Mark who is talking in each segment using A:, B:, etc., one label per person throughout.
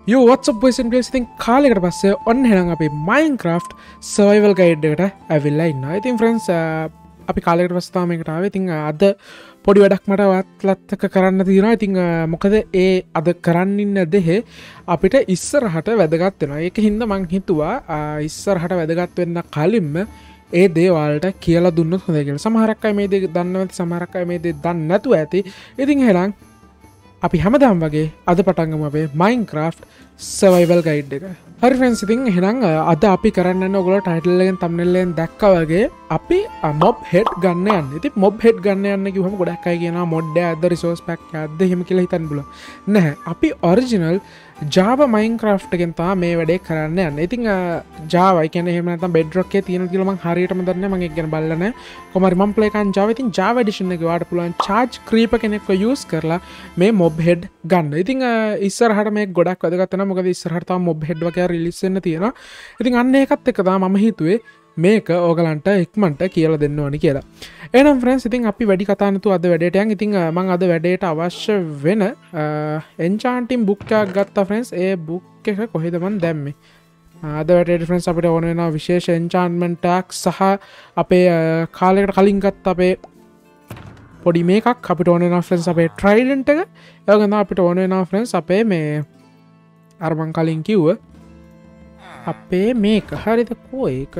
A: Yo, what's up boys and girls? ඉතින් කාලයකට පස්සේ ඔන්න එහෙනම් අපි Minecraft survival guide එකට ඇවිල්ලා ඉන්නවා. ඉතින් friends අපි කාලයකට පස්සේ තමයි මේකට ආවේ. ඉතින් අද පොඩි වැඩක් මට ඔයත්ලත් එක්ක කරන්න තියෙනවා. ඉතින් මොකද ඒ අද කරන්න ඉන්න දෙහි අපිට ඉස්සරහට වැදගත් වෙනවා. ඒක හින්දා මං හිතුවා ඉස්සරහට වැදගත් වෙන්න කලින්ම ඒ දේ ඔයාලට කියලා දුන්නොත් හොඳයි කියලා. සමහරක් අය මේ දේ දන්නවා ඇති, සමහරක් අය මේ දේ දන්නේ නැතුව ඇති. ඉතින් එහෙනම් අපි හැමදාම වගේ අද පටන් ගමු අපේ Minecraft survival guide එක. හරි friends, ඉතින් එහෙනම් අද අපි කරන්න යන ඔයගොල්ලෝ title එකෙන් thumbnail එකෙන් දැක්කා වගේ අපි mob head ගන්න යන්නේ. ඉතින් mob head ගන්න යන්න කිව්වම ගොඩක් අය කියනවා mod එකක්ද resource pack එකක්ද එහෙම කියලා හිතන්න බුණා. නැහැ. අපි original Java Minecraft එකෙන් තමයි මේ වැඩේ කරන්න යන්නේ. ඉතින් Java කියන්නේ එහෙම නැත්නම් bedrock එකේ තියෙන කියලා මම හරියටම දන්නේ නැහැ. මම ඒක ගැන බලලා නැහැ. කොහොම හරි මම play කරන Java ඉතින් Java edition එකේ වාට පුළුවන් charge creeper කෙනෙක්ව use කරලා මේ mob head ගන්න. ඉතින් ඉස්සරහට මේක ගොඩක් වැදගත් වෙනවා. මොකද ඉස්සරහට තව mob head වගේ release වෙන්න තියෙනවා. ඉතින් අන්න ඒකත් එක්ක තමයි මම හිතුවේ මේක ඕගලන්ට ඉක්මනට කියලා දෙන්න ඕනි කියලා. එහෙනම් friends, ඉතින් අපි වැඩි කතා නැතුව අද වැඩේට යන්. ඉතින් මම අද වැඩේට අවශ්‍ය වෙන enchanting book එකක් ගත්තා friends. ඒ book එක කොහෙද මන් දැම්මේ? අද වැඩේට friends අපිට ඕන වෙන විශේෂ enchantment එකක් සහ අපේ කාලයකට කලින් ගත්ත අපේ පොඩි මේකක් අපිට ඕන වෙනවා friends. අපේ trident එක. ඒක තමයි අපිට ඕන වෙනවා friends. අපේ මේ අර මං කලින් කිව්ව අපේ මේක හරිද කෝ ඒක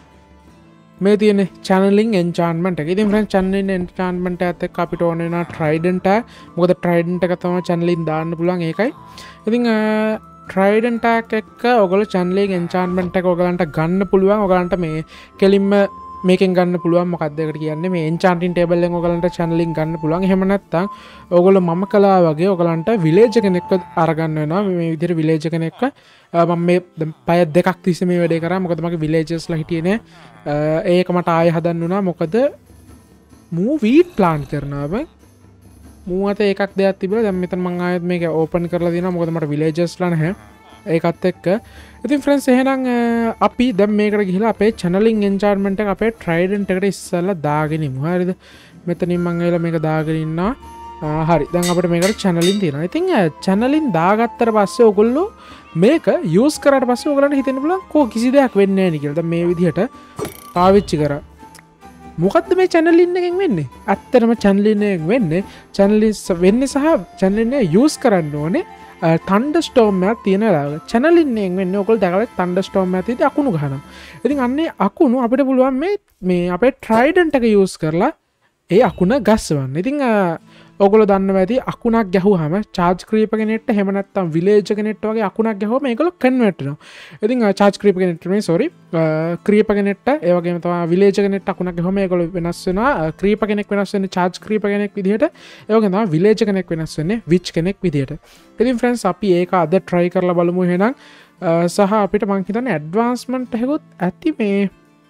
A: මේ තියෙන channeling enchantment එක. ඉතින් friends channeling enchantment එකත් එක්ක අපිට ඕන වෙනවා trident එක. මොකද trident එක තමයි channeling දාන්න පුළුවන් ඒකයි. ඉතින් trident එක ඔයගොල්ලෝ channeling enchantment එක ඔයගලන්ට ගන්න පුළුවන්. ඔයගලන්ට මේ කෙලින්ම මේකෙන් ගන්න පුළුවන්. මොකක්ද ඒකට කියන්නේ මේ enchanting table එකෙන් ඔයගලන්ට channeling ගන්න පුළුවන්. එහෙම නැත්නම් ඔයගොල්ලෝ මම කළා වගේ ඔයගලන්ට village කෙනෙක්ව අරගන්න වෙනවා. මේ විදිහට village කෙනෙක්ව මම මේ පය දෙකක් තිස්සේ මේ වැඩේ කරා. මොකද මගේ villages ලා හිටියේ නෑ. ඒක මට ආයෙ හදන්න වුණා. මොකද මූ wheat plant කරනවා බං. මූ අත එකක් දෙයක් තිබුණා. දැන් මෙතන මම ආයෙත් මේක open කරලා දිනවා. මොකද මට villages ලා නැහැ. ඒකත් එක්ක ඉතින් friends එහෙනම් අපි දැන් මේකට ගිහිලා අපේ channeling enchantment එක අපේ trident එකට ඉස්සෙල්ලා දාගෙන ඉමු. හරිද? මෙතනින් මම ඇවිල්ලා මේක දාගෙන ඉන්නවා. හරි. දැන් අපිට මේකට channeling තියෙනවා. ඉතින් channeling දාගත්තට පස්සේ ඔයගොල්ලෝ මේක use කරාට පස්සේ ඔයගලන්ට හිතෙන්න පුළුවන් කෝ කිසි දෙයක් වෙන්නේ නැහැ නේ කියලා. දැන් මේ විදිහට පාවිච්චි කරා. මොකද්ද මේ channeling එකෙන් වෙන්නේ? ඇත්තටම channeling එකෙන් වෙන්නේ channeling වෙන්නේ සහ channeling එක use කරන්න ඕනේ thunderstorm එකක් තියෙන වෙලාවක. channeling එකෙන් වෙන්නේ ඔයගොල්ලෝ දැකලා thunderstorm එකක් තියෙද්දි අකුණු ගහනවා. ඉතින් අන්නේ අකුණු අපිට පුළුවන් මේ අපේ trident එක use කරලා ඒ අකුණ ගස්සවන්න. ඉතින් ඔයගොල්ලෝ දන්නවා ඇති අකුණක් ගැහුවාම charge creeper කෙනෙක්ට එහෙම නැත්නම් village කෙනෙක්ට වගේ අකුණක් ගැහුවම ඒගොල්ලෝ convert වෙනවා. ඉතින් charge creeper කෙනෙක්ට නෙමෙයි sorry creeper කෙනෙක්ට ඒ වගේම තමයි village කෙනෙක්ට අකුණක් ගැහුවම ඒගොල්ලෝ වෙනස් වෙනවා. creeper කෙනෙක් වෙනස් වෙන්නේ charge creeper කෙනෙක් විදිහට. ඒ වගේම තමයි village කෙනෙක් වෙනස් වෙන්නේ witch කෙනෙක් විදිහට. ඉතින් friends අපි ඒක අද try කරලා බලමු එහෙනම්. සහ අපිට මං හිතන්නේ advancement එකකුත් ඇති මේ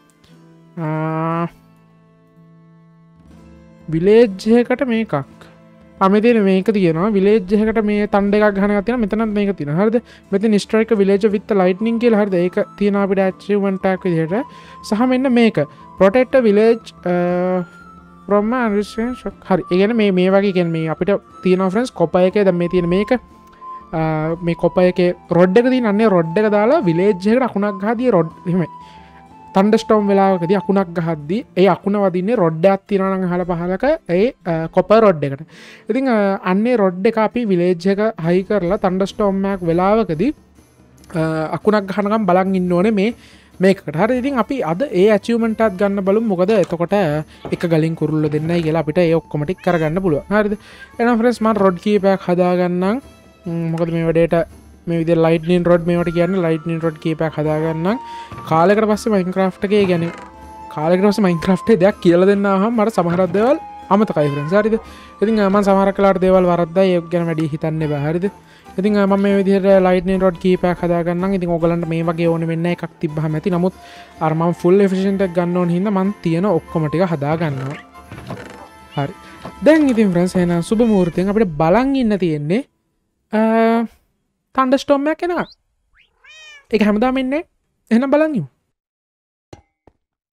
A: village එකකට මේකක්. අමෙතන මේක තියෙනවා village එකකට මේ තණ්ඩ එකක් ගහන එකක් තියෙනවා. මෙතනත් මේක තියෙනවා. හරිද? මෙතන strike village with lightning කියලා. හරිද? ඒක තියෙනවා අපිට achievement එකක් විදිහට. සහ මෙන්න මේක protect a village from an shock. හරි. ඒ කියන්නේ මේ වගේ කියන්නේ මේ අපිට තියෙනවා friends copper එකේ දැන් මේ තියෙන මේක මේ copper එකේ rod එක තියෙන අන්නේ rod එක දාලා village එකට අකුණක් ගහදී rod එහෙමයි. thunderstorm වෙලාවකදී අකුණක් ගහද්දී ඒ අකුණ වදින්නේ රොඩ් එකක් තියනවා නම් අහල පහලක ඒ කොපර් රොඩ් එකට. ඉතින් අන්නේ රොඩ් එක අපි village එක හයි කරලා thunderstorm එකක් වෙලාවකදී අකුණක් ගහනකම් බලන් ඉන්න ඕනේ මේකට. හරි. ඉතින් අපි අද ඒ achievement එකත් ගන්න බලමු. මොකද එතකොට එක ගලින් කුරුල්ල දෙන්නයි කියලා අපිට ඒ ඔක්කොම ටික කරගන්න පුළුවන්. හරිද? එහෙනම් friends මම රොඩ් කීපයක් හදාගන්නම්. මොකද මේ වැඩේට මේ විදිහට lightning rod මේවට කියන්නේ lightning rod කීපයක් හදාගන්නම්. කාලයකට පස්සේ Minecraft එකේ කියන්නේ කාලයකට පස්සේ Minecraft එකේ දෙයක් කියලා දෙන්න ආවම මට සමහර දේවල් අමතකයි friends. හරිද? ඉතින් මම සමහර කාලවල දේවල් වරද්දා ඒක ගැන වැඩි හිතන්න බෑ. හරිද? ඉතින් මම මේ විදිහට lightning rod කීපයක් හදාගන්නම්. ඉතින් ඕගලන්ට මේ වගේ ඕනෙ වෙන්නේ එකක් තිබ්බහම ඇති. නමුත් අර මම full efficient එක ගන්න ඕන හින්දා මම තියෙන ඔක්කොම ටික හදාගන්නවා. හරි. දැන් ඉතින් friends එහෙනම් සුබ මුහුර්තයෙන් අපිට බලන් ඉන්න තියෙන්නේ thunderstorm එකක් එනවා. ඒක හැමදාම ඉන්නේ. එහෙනම් බලන් ඉමු.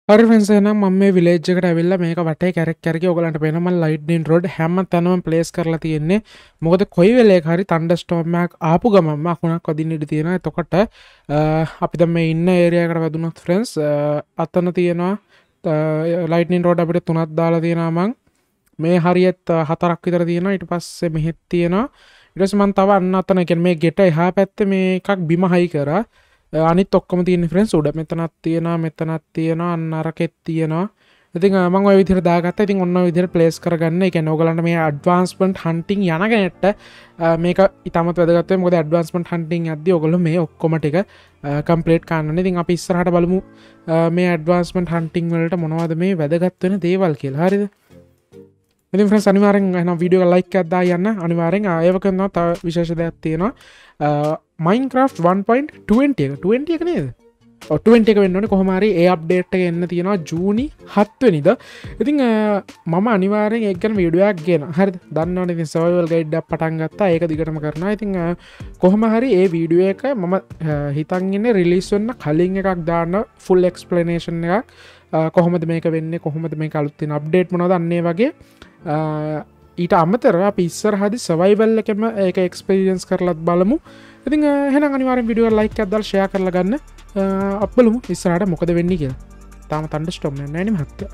A: හරි ෆ්‍රෙන්ඩ්ස් එහෙනම් මම මේ විලේජ් එකට ඇවිල්ලා මේක වටේ කැරක් කැරකි ඔයගලන්ට පේනවා මම ලයිට්නින් රෝඩ් හැම තැනම ප්ලේස් කරලා තියෙන්නේ. මොකද කොයි වෙලේක හරි තන්ඩර්ස්ටෝම් එකක් ආපු ගමන්ම අකුණක් වදින්න ඉඩ තියෙනවා. එතකොට අපි දැන් මේ ඉන්න ඒරියා එකට වැදුනොත් ෆ්‍රෙන්ඩ්ස් අතන තියෙනවා ලයිට්නින් රෝඩ් අපිට 3ක් දාලා තියෙනවා මං. මේ හරියට 4ක් විතර තියෙනවා. ඊට පස්සේ මෙහෙත් තියෙනවා. ඊට පස්සේ මම තව අන්න අතන කියන්නේ මේ ගෙට එහා පැත්තේ මේ එකක් බිම හයි කරා. අනිත් ඔක්කොම තියෙන ෆ්‍රෙන්ඩ්ස් උඩ මෙතනක් තියෙනවා මෙතනක් තියෙනවා අන්න අරකෙත් තියෙනවා. ඉතින් මම ওই විදිහට දාගත්තා. ඉතින් ඔන්න ඔය විදිහට ප්ලේස් කරගන්න. ඒ කියන්නේ ඔයගලන්ට මේ ඇඩ්වාන්ස්මන්ට් හන්ටින් යන කෙනෙක්ට මේක ඉතාමත් වැදගත් වෙයි. මොකද ඇඩ්වාන්ස්මන්ට් හන්ටින් යද්දී ඔයගොල්ලෝ මේ ඔක්කොම ටික කම්ප්ලීට් කරන්න ඕනේ. ඉතින් අපි ඉස්සරහට බලමු මේ ඇඩ්වාන්ස්මන්ට් හන්ටින් වලට මොනවද මේ වැදගත් වෙන දේවල් කියලා. හරිද? ඉතින් ෆ්‍රෙන්ඩ්ස් අනිවාර්යෙන් එහෙනම් වීඩියෝ එක ලයික් එකක් දාලා යන්න. අනිවාර්යෙන් ඒව කරනවා තව විශේෂ දෙයක් තියෙනවා. Minecraft 1.20 එක 20 එක නේද? ඔව් 20 එක වෙන්න ඕනේ. කොහොම හරි ඒ අප්ඩේට් එක එන්න තියෙනවා ජූනි 7 වෙනිදා. ඉතින් මම අනිවාර්යෙන් ඒක ගැන වීඩියෝ එකක් ගේනවා. හරිද? දන්නවනේ ඉතින් සර්වයිවල් ගයිඩ් එකක් පටන් ගත්තා. ඒක දිගටම කරනවා. ඉතින් කොහොම හරි ඒ වීඩියෝ එක මම හිතන් ඉන්නේ රිලීස් වෙන්න කලින් එකක් දාන්න ෆුල් එක්ස්ප්ලනේෂන් එකක්. කොහොමද මේක වෙන්නේ? කොහොමද මේක අලුත් තියෙන අප්ඩේට් මොනවද? අන්න ඒ වගේ ඊට අමතරව අපි ඉස්සරහදී සර්වයිවල් එකම ඒක එක්ස්පීරියන්ස් කරලත් බලමු. ඉතින් එහෙනම් අනිවාර්යෙන් වීඩියෝ එක ලයික් එකක් දාලා ෂෙයා කරලා ගන්න. අපි බලමු ඉස්සරහට මොකද වෙන්නේ කියලා. තාම තන්ඩර්ස්ටෝම් නැහැ නේ මහත්තයා.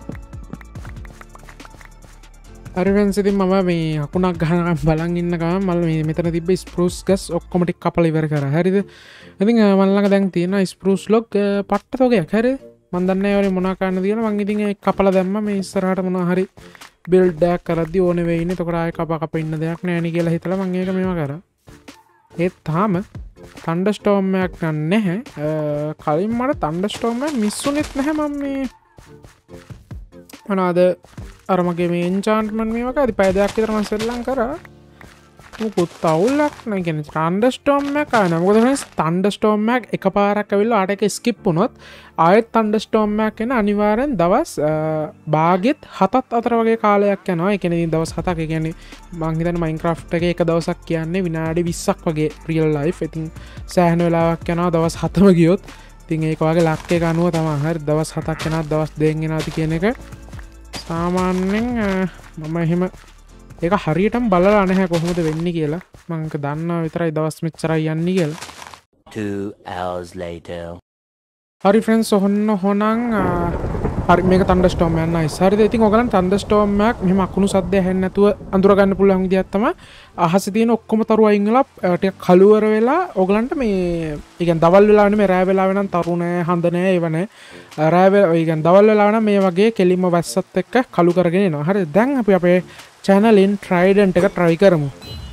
A: හරි ෆ්‍රෙන්ඩ්ස් ඉතින් මම මේ අකුණක් ගහනකම් බලන් ඉන්න ගමන් මම මේ මෙතන තිබ්බ ස්ප්‍රූස් ගස් ඔක්කොම ටික කපලා ඉවර කරා. හරිද? ඉතින් මම ළඟ දැන් තියෙන ස්ප්‍රූස් ලොග් පට්ට තෝගයක්. හරිද? මම දන්නේ නැහැ වනේ මොනවා කරන්නද කියලා. මම ඉතින් ඒක කපලා දැම්මා. මේ ඉස්සරහට මොනවා හරි බිල්ඩ් එකක් කරද්දි ඕනේ වෙයි ඉන්නේ. එතකොට ආයෙ කප ඉන්න දෙයක් නැහැ නේ කියලා හිතලා මම ඒක මේවා කරා. ඒත් තාම තන්ඩර්ස්ටෝම් එකක් නැහැ. කලින් මට තන්ඩර්ස්ටෝම් එක මිස් වුනේත් නැහැ. මම මේ මොනවාද අර මගේ මේ එන්චාන්ට්මන්ට් මේවා කරද්දි පැය දෙකක් විතර මම සෙල්ලම් කරා. මොකුත් අවුලක් නැහැ. කියන්නේ තන්ඩර්ස්ටෝම් එකක් ආන. මොකද ෆ්‍රෙන්ඩ්ස් තන්ඩර්ස්ටෝම් එකක් එකපාරක් ඇවිල්ලා ආට එක ස්කිප් වුණොත් ආයෙත් තන්ඩර්ස්ටෝම් එකක් එන අනිවාර්යෙන් දවස් භාගෙත් 7ත් අතර වගේ කාලයක් යනවා. ඒ කියන්නේ දවස් 7ක්. ඒ කියන්නේ මං හිතන්නේ Minecraft එකේ එක දවසක් කියන්නේ විනාඩි 20ක් වගේ රියල් ලයිෆ්. ඉතින් සෑහෙන වෙලාවක් යනවා දවස් 7ම ගියොත්. ඉතින් ඒක වගේ ලක් එක අනුව තමයි. හරි දවස් 7ක් යනවා දවස් 2න් එනවාද කියන එක සාමාන්‍යයෙන් මම එහෙම ඒක හරියටම බලලා නැහැ කොහොමද වෙන්නේ කියලා. මම දන්නවා විතරයි දවස් මෙච්චරයි යන්නේ කියලා.
B: 2 hours later.
A: හරි ෆ්‍රෙන්ඩ්ස් ඔන්න හොනං හරි මේක තන්ඩර්ස්ටෝම් එකක් නයිස්. හරිද? ඉතින් ඔයගලන් තන්ඩර්ස්ටෝම් එකක් මෙහෙම අකුණු සද්ද ඇහෙන්නේ නැතුව අඳුර ගන්න පුළුවන් විදියක් තමයි අහසේ තියෙන ඔක්කොම තරු අයින් වෙලා ටික කළුවර වෙලා ඔයගලන්ට මේ ඒ කියන්නේ දවල් වෙලා නෙමෙයි රෑ වෙලා වෙනම් තරු නෑ හඳ නෑ ඒව නෑ. රෑ වෙලා ඒ කියන්නේ දවල් වෙලා නම් මේ වගේ කෙලින්ම වැස්සත් එක්ක කළු කරගෙන එනවා. හරිද? දැන් අපි අපේ channelin trident එක try කරමු.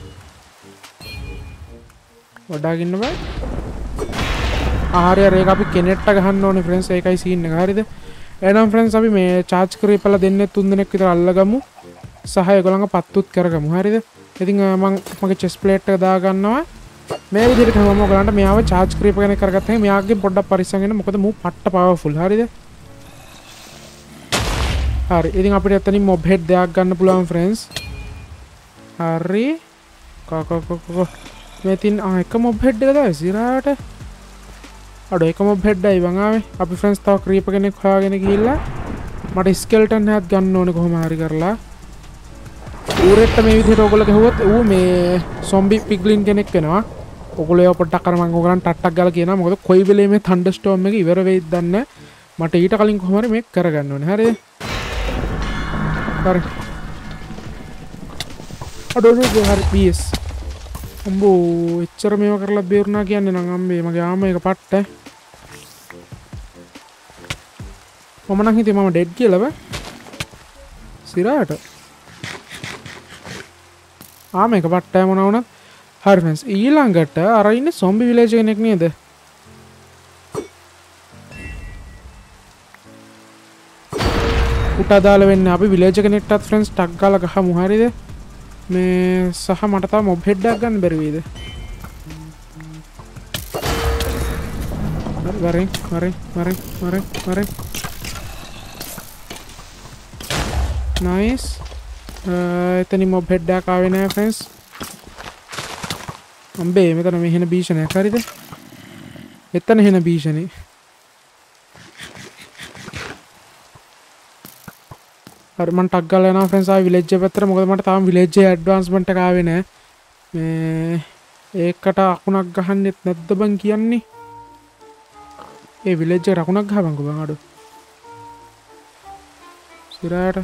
A: වඩාගින්න බෑ. හරි ඒක අපි කෙනෙක්ට ගහන්න ඕනේ ෆ්‍රෙන්ඩ්ස්. ඒකයි සීන් එක. හරිද? එහෙනම් ෆ්‍රෙන්ඩ්ස් අපි මේ charge කරේපලා දෙන්නේ 3 දෙනෙක් විතර අල්ලගමු. සහ ඒගොල්ලන්ව පත්තුත් කරගමු. හරිද? ඉතින් මම මගේ chest plate එක දා ගන්නවා. මේ විදිහට තමයි ඔයගලන්ට මෙයාව charge creep ගැන කරගත්තා. මෙයාගෙන් පොඩ්ඩක් පරිස්සම් වෙන්න. මොකද මූ පට්ට powerful. හරිද? හරි. ඉතින් අපිට එතනින් mob head දෙයක් ගන්න පුළුවන් friends. හරි. කො මේ තින් එක mob head එක දායි ඉස්සරහට. අඩෝ එක mob head එකයි වං ආවේ. අපි friends තව creep කෙනෙක් හොයාගෙන ගිහිල්ලා මට skeleton එකක් ගන්න ඕනේ කොහොම හරි කරලා. ඌරෙක්ට මේ විදිහට ඔයගොල්ලෝ ගහුවොත් ඌ මේ zombie piglin කෙනෙක් වෙනවා. ඔයගොල්ලෝ ඒව පොඩ්ඩක් අර මම ඔයගලන්ට ටට්ටක් ගාලා කියනවා. මොකද කොයි වෙලේ මේ thunderstorm එක ඉවර වෙයිද දන්නේ නැහැ. මට ඊට කලින් කොහොම හරි මේක කරගන්න ඕනේ. හරිද? හරි. අඩෝ හරි PS. අම්බෝ එච්චර මේව කරලා බේරුණා කියන්නේ නම් අම්බේ මගේ ආම එක පට්ට. මම නම් හිතේ මම ඩෙඩ් කියලා බෑ. සිරාට. ආම එක පට්ටය මොන වුණත්. හරි ෆ්‍රෙන්ඩ්ස් ඊළඟට අර ඉන්නේ zombie village කෙනෙක් නේද? උට අදාළ වෙන්නේ අපි village කෙනෙක්ටත් ෆ්‍රෙන්ඩ්ස් ටක් ගාලා ගහමු. හරිද? මේ සහ මට තව මොබ් හෙඩ් එකක් ගන්න බැරි වේද? හරි. නයිස්. එතනින් මොබ් හෙඩ් එකක් ආවේ නෑ ෆ්‍රෙන්ඩ්ස්. අම්බේ මෙතන මේ හෙන භීෂණයක්. හරිද? එතන හෙන භීෂණේ. හරි මම ටක් ගාලා යනවා ෆ්‍රෙන්ඩ්ස් ආයි විලේජ් එක පැත්තට. මොකද මට තාම විලේජ් එකේ ඇඩ්වාන්ස්මන්ට් එක ආවේ නැහැ. මේ ඒකට අකුණක් ගහන්නෙත් නැද්ද බං කියන්නේ? ඒ විලේජ් එකට අකුණක් ගහපන්කෝ බං අඩෝ. සිරාට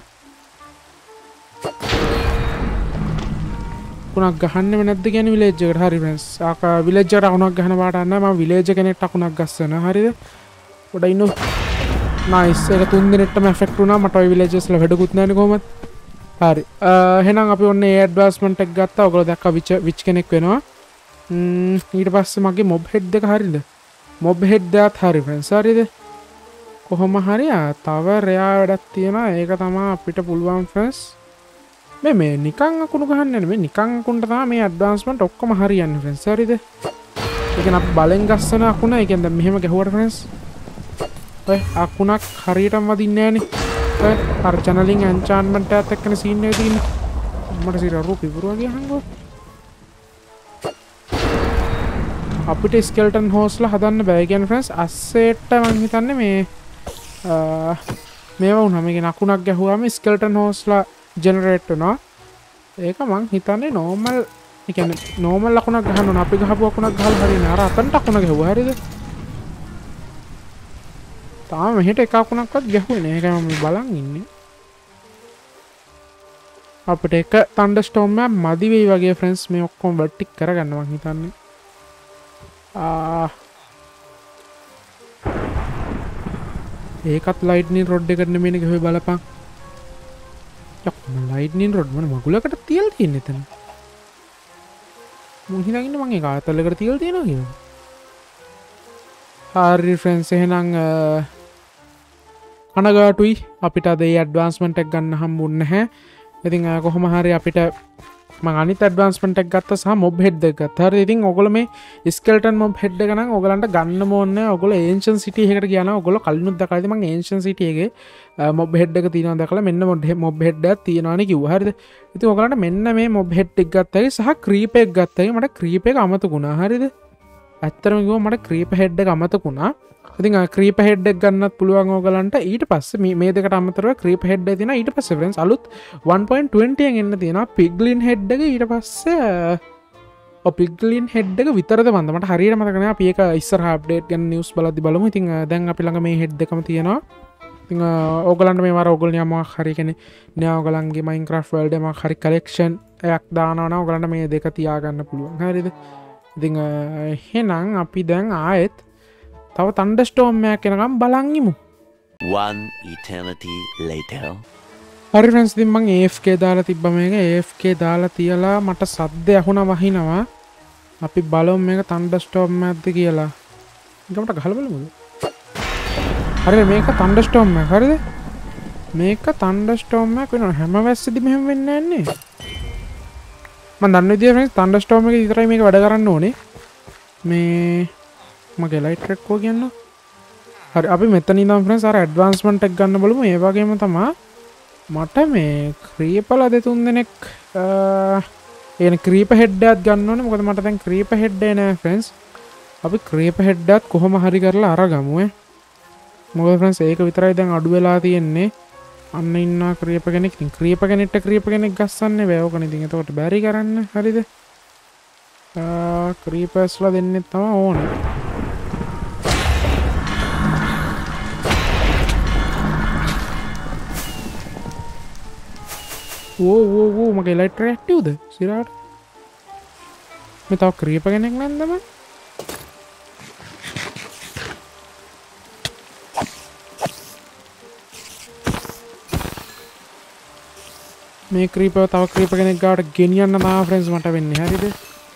A: අකුණක් ගහන්නෙම නැද්ද කියන්නේ විලේජ් එකට. හරි ෆ්‍රෙන්ඩ්ස්. ආක විලේජ් එකට අකුණක් ගහන පාට අන්න මම විලේජ් කෙනෙක්ට අකුණක් ගස්සනවා. හරිද? පොඩ ඉන්නු. නයිස්. ඒක 3 දිනෙටම එෆෙක්ට් වුණා. මට ওই විලේජස් වල වැඩකුත් නැහැ නේ කොහොමද? හරි. එහෙනම් අපි ඔන්න ඒ ඇඩ්වාන්ස්මන්ට් එක ගත්තා. ඔයගොල්ලෝ දැක්කා විච් කෙනෙක් වෙනවා. ඊට පස්සේ මගේ මොබ් හෙඩ් එක හරිද? මොබ් හෙඩ් එකත් හරි ෆ්‍රෙන්ඩ්ස්. හරිද? කොහොම හරි තව රෙයා වැඩක් තියෙනවා. ඒක තමයි අපිට පුළුවන් ෆ්‍රෙන්ඩ්ස්. මේ නිකන් අකුණු ගහන්නේ නෙමෙයි. නිකන් අකුණට තමයි මේ ඇඩ්වාන්ස්මන්ට් ඔක්කොම හරියන්නේ ෆ්‍රෙන්ඩ්ස්. හරිද? ඒ කියන්නේ අපි බලෙන් ගස්සන අකුණ. ඒ කියන්නේ දැන් මෙහෙම ගැහුවට ෆ්‍රෙන්ඩ්ස්. ඔය අකුණක් හරියටම වදින්නේ නැහනේ. ඔය අර චැනලින් එන්චාන්ට්මන්ට් එකත් එක්කනේ සීන් එක තියෙන්නේ. මට සිර රූපි පුරවා ගියහංගෝ. අපිට ස්කෙල්ටන් හෝස්ලා හදන්න බෑ. ඒ කියන්නේ ෆ්‍රෙන්ඩ්ස් අස්සෙට්ට මං හිතන්නේ මේවා වුණා. මේකේ අකුණක් ගැහුවාම ස්කෙල්ටන් හෝස්ලා ජෙනරේට් වෙනවා. ඒක මං හිතන්නේ නෝමල්. ඒ කියන්නේ නෝමල් අකුණක් ගහන්න ඕන. අපි ගහපු අකුණක් ගහලා හරියන්නේ. අර අතන්ට අකුණ ගැහුවා. හරිද? තාම මෙහෙට එක අකුණක්වත් ගැහුවේ නෑ. ඒකයි මම බලන් ඉන්නේ. අපිට එක තන්ඩර්ස්ටෝම් එකක් මදි වෙයි වගේ ෆ්‍රෙන්ඩ්ස්. මේ ඔක්කොම වර්ටික් කරගන්න මං හිතන්නේ. ඒකත් ලයිට්නින් රොඩ් එකට නෙමෙයිනේ ගහුවේ බලපන්. යක්ම ලයිට්නින් රොඩ් මොන මගුලකට තියලා තියෙන්නේ එතන. මං හිතන්නේ මං ඒක ආතලකට තියලා තියෙනවා කියලා. හරි ෆ්‍රෙන්ඩ්ස් එහෙනම් කනගාටුයි අපිට අද ඒ ඇඩ්වාන්ස්මන්ට් එක ගන්න හම්බුන්නේ නැහැ. ඉතින් කොහොම හරි අපිට මම අනිත් ඇඩ්වාන්ස්මන්ට් එක ගත්තා සහ මොබ් හෙඩ් එක ගත්තා. හරි ඉතින් ඔයගොල්ලෝ මේ ස්කෙල්ටන් මොබ් හෙඩ් එක නම් ඔයගලන්ට ගන්නම ඕනේ. ඔයගොල්ලෝ ඒන්ෂන් සිටි එකකට ගියා නම් ඔයගොල්ලෝ කලිනුත් දැකලා ඉතින් මම ඒන්ෂන් සිටි එකේ මොබ් හෙඩ් එක තියෙනවා දැකලා මෙන්න මොබ් හෙඩ් එකක් තියෙනවානේ කිව්වා. හරිද? ඉතින් ඔයගලන්ට මෙන්න මේ මොබ් හෙඩ් එක ගත්තා සහ ක්‍රීප් එක ගත්තා. මට ක්‍රීප් එක අමතකුණා. හරිද? ඇත්තරම කිව්වොත් මට ක්‍රීප් හෙඩ් එක අමතකුණා. ඉතින් ක්‍රීප් හෙඩ් එක ගන්නත් පුළුවන් ඕගලන්ට. ඊට පස්සේ මේ දෙකට අමතරව ක්‍රීප් හෙඩ් එක තියෙනවා. ඊට පස්සේ ෆ්‍රෙන්ඩ්ස් අලුත් 1.20 එකෙන් එන්න තියෙනවා පිග්ලින් හෙඩ් එක. ඊට පස්සේ පිග්ලින් හෙඩ් එක විතරද මන්ද මට හරියට මතක නෑ. අපි ඒක ඉස්සරහ අප්ඩේට් ගැන නිවුස් බලද්දි බලමු. ඉතින් දැන් අපි ළඟ මේ හෙඩ් එකම තියෙනවා. ඉතින් ඕගලන්ට මේ වාර ඕගොල්ලෝ යමක් හරි කියන්නේ නෑ ඕගලන්ගේ Minecraft world එකක් හරි collection එකක් දානවා නම් ඕගලන්ට මේ දෙක තියාගන්න පුළුවන්. හරිද? ඉතින් එහෙනම් අපි දැන් ආයෙත් තව තන්ඩර්ස්ටෝම් එකක් එනකම් බලන් ඉමු.
B: One eternity later.
A: හරි ෆ්‍රෙන්ඩ්ස් ඉතින් මම AFK දාලා තිබ්බ මේක. AFK දාලා තියලා මට සද්ද ඇහුණා වහිනවා. අපි බලමු මේක තන්ඩර්ස්ටෝම් එකක්ද කියලා. ඊගමට ගහලා බලමුද? හරි මේක තන්ඩර්ස්ටෝම් එකක්. හරිද? මේක තන්ඩර්ස්ටෝම් එකක් වෙනවා. හැම වැස්සෙදි මෙහෙම වෙන්නේ නැහැ. මම දන්න විදිය ෆ්‍රෙන්ඩ්ස් තන්ඩර්ස්ටෝම් එකේ විතරයි මේක වැඩ කරන්න ඕනේ. මේ මගේ ලයිට් රෙක් කෝ කියන්න. හරි අපි මෙතන ඉඳන් ෆ්‍රෙන්ඩ්ස් අර ඇඩ්වාන්ස්මන්ට් එක ගන්න බලමු. ඒ වගේම තමයි මට මේ ක්‍රීපලා දෙතුන් දෙනෙක් එන ක්‍රීප හෙඩ් එකක් ගන්න ඕනේ. මොකද මට දැන් ක්‍රීප හෙඩ් එක නෑ ෆ්‍රෙන්ඩ්ස්. අපි ක්‍රීප හෙඩ් එකත් කොහොම හරි කරලා අරගමු. මොකද ෆ්‍රෙන්ඩ්ස් ඒක විතරයි දැන් අඩු වෙලා තියෙන්නේ. අන්න ඉන්නා ක්‍රීප කෙනෙක්. ඉතින් ක්‍රීප කෙනෙක් ගස්සන්නේ බෑ. ඕකනේ ඉතින් එතකොට බැරි කරන්න. හරිද? ක්‍රීපර්ස්ලා දෙන්නේ තමයි ඕනේ. ඕ මගේ ලයිට් ඇක්ටිව්ද? සිරාට මේ තව ක්‍රීප කෙනෙක් නැන්දම. මේ ක්‍රීපර් තව ක්‍රීප කෙනෙක් ගාවට ගෙනියන්න තමයි ෆ්‍රෙන්ඩ්ස් මට වෙන්නේ. හරිද?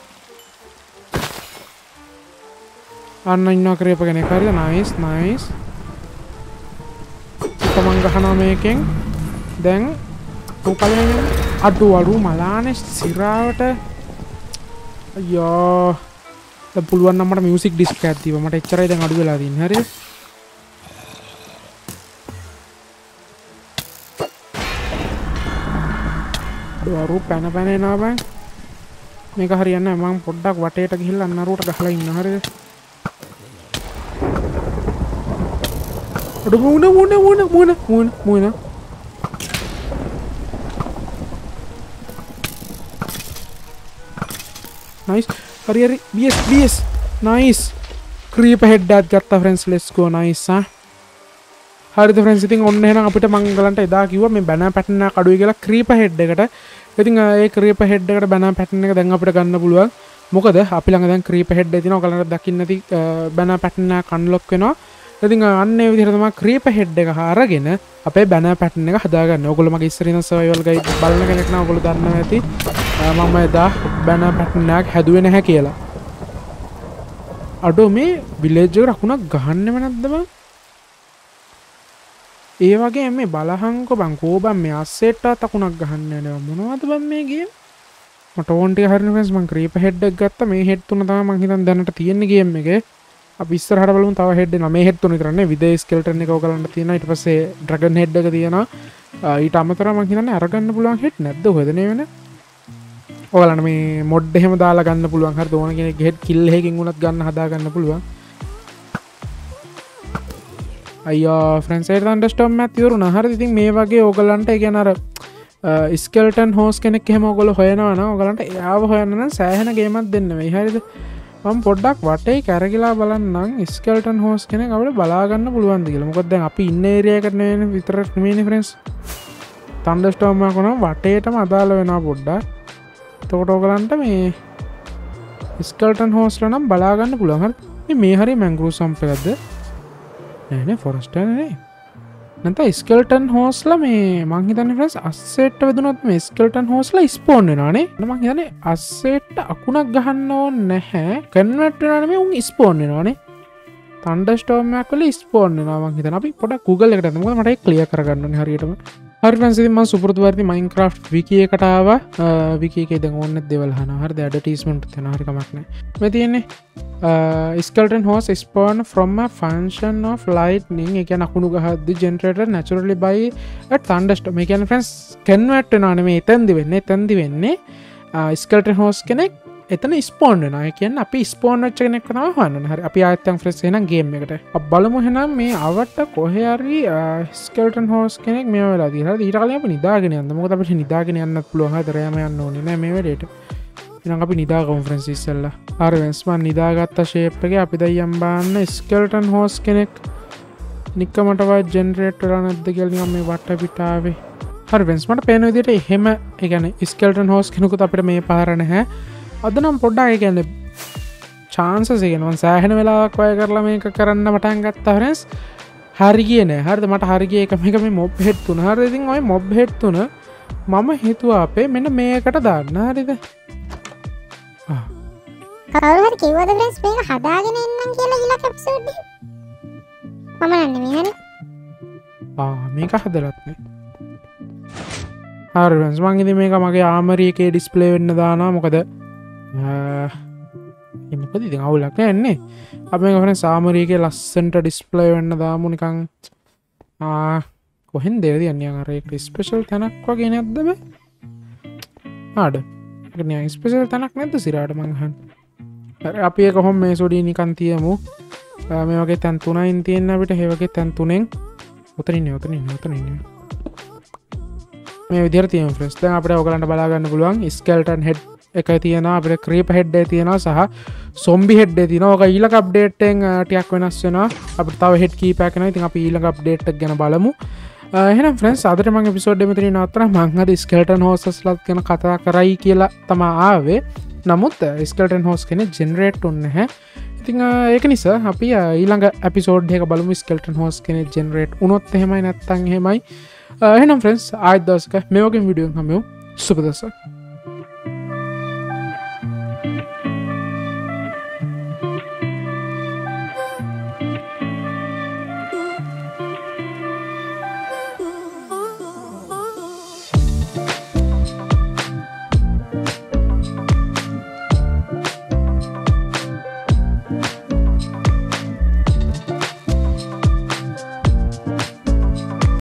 A: අන්න ඉන්නවා ක්‍රීප කෙනෙක්. හරිද? Nice nice. තමන් ගහනවා මේකෙන්. දැන් පොකලෙන් අඩු මලානේ සිරාවට. අයියෝ. දැන් පුළුවන් නම් මට මියුසික් ඩිස්ක් එකක් දීපන්. මට එච්චරයි දැන් අඩු වෙලා තියෙන්නේ. හරිද? දවරු පැන එනවා බං. මේක හරියන්නේ නැහැ. මම පොඩ්ඩක් වටේට ගිහිල්ලා අන්නරුවට ගහලා ඉන්න. හරිද? අඩු මුණ. nice hari bs nice creep head එකක් ගත්තා friends let's go nice හරිද friends ඉතින් ඔන්න එහෙනම් අපිට මම ගලන්ට එදා කිව්වා මේ banner pattern එක අඩුයි කියලා creep head එකට ඉතින් ඒ creep head එකට banner pattern එක දැන් අපිට ගන්න පුළුවන් මොකද අපි ළඟ දැන් creep head එක තියෙනවා ඔයගලන්ට දකින්න නැති banner pattern එක unlock වෙනවා ඉතින් අන්න ඒ විදිහට තමයි creep head එක අරගෙන අපේ banner pattern එක හදාගන්න. ඔයගොල්ලෝ මගේ ඉස්සර ඉඳන් survival guide බලන කෙනෙක් නම් ඔයගොල්ලෝ දන්නවා ඇති. මම එදා banner pattern එකක් හැදුවේ නැහැ කියලා. අඩෝ මේ village එකට අකුණක් ගහන්නෙම නැද්ද බං? ඒ වගේ මේ බලහංකො බං කෝබන් මේ assetටත් අකුණක් ගහන්නේ නැහැ මොනවද බං මේ ගේම්? මට ඕන් ටික හරින friends මම creep head එක ගත්තා. මේ head තුන තමයි මං හිතන් දැනට තියෙන්නේ ගේම් එකේ. අපි ඉස්සරහට බලමු තව හෙඩ් එනවා මේ හෙඩ් තුන විතර නේ විදේ ස්කෙල්ටන් එක ඔයගලන්ට තියෙනවා ඊට පස්සේ ඩ්‍රැගන් හෙඩ් එක තියෙනවා ඊට අමතරව මම හිතන්නේ අරගන්න පුළුවන් හෙඩ් නැද්ද ඔයද නේ වෙන ඔයගලන්ට මේ මොඩ් එහෙම දාලා ගන්න පුළුවන් හරිද ඕන කෙනෙක්ගේ හෙඩ් කිල් එකකින් උනත් ගන්න හදා ගන්න පුළුවන් අයියෝ ෆ්‍රෙන්ඩ්ස් ඒක තන්ඩර්ස්ටෝම් මැත් ඉවරුණා හරිද ඉතින් මේ වගේ ඔයගලන්ට ඒ කියන්නේ අර ස්කෙල්ටන් හෝස් කෙනෙක් එහෙම ඔයගොල්ලෝ හොයනවා නම් ඔයගලන්ට එයාව හොයන්න නම් සෑහෙන ගේමක් දෙන්න වෙයි හරිද මම පොඩ්ඩක් වටේ කැරකිලා බලන්නම් ස්කෙල්ටන් හෝස් කෙනෙක් අපිට බලා ගන්න පුළුවන්ද කියලා. මොකද දැන් අපි ඉන්න ඒරියා එකට නෙවෙයි විතරක් නෙමෙයිනේ ෆ්‍රෙන්ඩ්ස්. තන්ඩර්ස්ටෝම් එකක් වුණා වටේටම අදාළ වෙනවා පොඩ්ඩක්. එතකොට ඔයගලන්ට මේ ස්කෙල්ටන් හෝස්ලා නම් බලා ගන්න පුළුවන්. හරි. මේ හරිය මැන්ග්‍රූව් සම්ප් එකක්ද? නෑ නේ ෆොරස්ට් එක නේ. නැත්නම් ස්කෙල්ටන් හෝස්ලා මේ මං හිතන්නේ ෆ්‍රෙන්ඩ්ස් අස්සෙට් වැදුනොත් මේ ස්කෙල්ටන් හෝස්ලා ස්පෝන් වෙනවානේ. මං හිතන්නේ අස්සෙට් අකුණක් ගහන්න ඕනේ නැහැ. කන්වර්ට් වෙනවා නෙමෙයි උන් ස්පෝන් වෙනවානේ. තන්ඩර්ස්ටෝම් එකක් වල ස්පෝන් වෙනවා මං හිතන්නේ. අපි පොඩක් Google එකට යමු. මොකද මට ඒක ක්ලියර් කරගන්න ඕනේ හරියටම. හරි ෆ්‍රෙන්ඩ්ස් ඉතින් මම සුපුරුදු වර්ති Minecraft wiki එකට ආවා. wiki එකේ දැන් ඕනෙත් දේවල් අහනවා. හරිද? ඇඩ්වර්ටයිස්මන්ට් තියෙනවා. හරි කමක් නැහැ. මේ තියෙන්නේ skeleton host spawn from a function of lightning ඒ කියන්නේ අකුණු ගහද්දි generated naturally by a thunderstorm මේ කියන්නේ friends convert වෙනවා නෙමෙයි එතෙන්දි වෙන්නේ skeleton host කෙනෙක් එතන spawn වෙනවා ඒ කියන්නේ අපි spawn වෙච්ච කෙනෙක් තමයි හොයන්න හරි අපි ආයෙත් යන් friends එහෙනම් game එකට අපි බලමු එහෙනම් මේ අවට කොහේ හරි skeleton host කෙනෙක් මේව වෙලා තියෙනවා හරි ඊට කලින් අපි නිදාගෙන යන්න මොකද අපිට නිදාගෙන යන්නත් පුළුවන් හරි රෑම යන්න ඕනේ නෑ මේ වෙලේට ඉතින් අපි නිදා කොන්ෆරන්ස් ඉස්සෙල්ලා හරි වෙන්ස් මම නිදාගත්ත ෂේප් එකේ අපි දැන් යම් බාන්න ස්කෙල්ටන් හෝස් කෙනෙක් නිකමටවත් ජෙනරේට් වෙලා නැද්ද කියලා නිකන් මේ වටපිටාවේ හරි වෙන්ස් මට පේන විදිහට එහෙම ඒ කියන්නේ ස්කෙල්ටන් හෝස් කෙනෙකුත් අපිට මේ පාර නැහැ අද නම් පොඩ්ඩක් ඒ කියන්නේ chances එක නම සෑහෙන වෙලාවක් වය කරලා මේක කරන්න පටන් ගත්තා ෆ්‍රෙන්ඩ්ස් හරි ගියේ නෑ හරිද මට හරි ගියේ එක මේක මේ මොබ් හෙඩ් තුන හරිද ඉතින් ওই මොබ් හෙඩ් තුන මම හිතුවා අපේ මෙන්න මේකට දාන්න හරිද
C: කවුරු හරි කිව්වද ෆ්‍රෙන්ඩ්ස් මේක හදාගෙන එන්නම් කියලා ඊළඟ එපිසෝඩ් එකේ මම නන්නේ මේ හරි
A: මේක හදලත් නේ හරි ෆ්‍රෙන්ඩ්ස් මං ඉතින් මේක මගේ ආමරි එකේ ඩිස්ප්ලේ වෙන්න දානවා මොකද මොකද ඉතින් අවුලක් නෑනේ අපි මේක ෆ්‍රෙන්ඩ්ස් ආමරි එකේ ලස්සනට ඩිස්ප්ලේ වෙන්න දාමු නිකන් කොහෙන්ද දෙන්නේ අර ඒක ස්පෙෂල් තැනක් වගේ නැද්ද බෑ ආඩ ඒක ස්පෙෂල් තැනක් නැද්ද සිරාට මං අහන්නේ අපි ඒක කොහොම මේ සොඩි නිකන් තියමු මේ වගේ තැන් තුනයින් තියෙන අපිට ඒ වගේ තැන් තුනෙන් උතරින් මේ විදිහට තියමු ෆ්‍රෙන්ඩ්ස් දැන් අපිට ඔයගලන්ට බලා ගන්න පුළුවන් ස්කෙල්ටන් හෙඩ් එකයි තියෙනවා අපිට ක්‍රීප් හෙඩ් එකයි තියෙනවා සහ සොම්බි හෙඩ් එකයි තියෙනවා ඔක ඊළඟ අප්ඩේට් එකෙන් ටිකක් වෙනස් වෙනවා අපිට තව හෙඩ් කීපයක් එනවා ඉතින් අපි ඊළඟ අප්ඩේට් එක ගැන බලමු එහෙනම් ෆ්‍රෙන්ඩ්ස් අදට මම එපිසෝඩ් එක මෙතනින් නවත්තනවා මම අද ස්කෙල්ටන් හෝස්ස්ලාත් ගැන කතා කරයි කියලා තමයි ආවේ නමුත් ස්කෙල්ටන් හෝස් කෙනෙක් ජෙනරේට් වෙන්නේ නැහැ ඉතින් ඒක නිසා අපි ඊළඟ එපිසෝඩ් එක බලමු ස්කෙල්ටන් හෝස් කෙනෙක් ජෙනරේට් වුණොත් එහෙමයි නැත්නම් එහෙමයි එහෙනම් ෆ්‍රෙන්ඩ්ස් ආයෙත් දවසක මේ වගේ වීඩියෝ එකක් හම්බෙමු සුබ දවසක්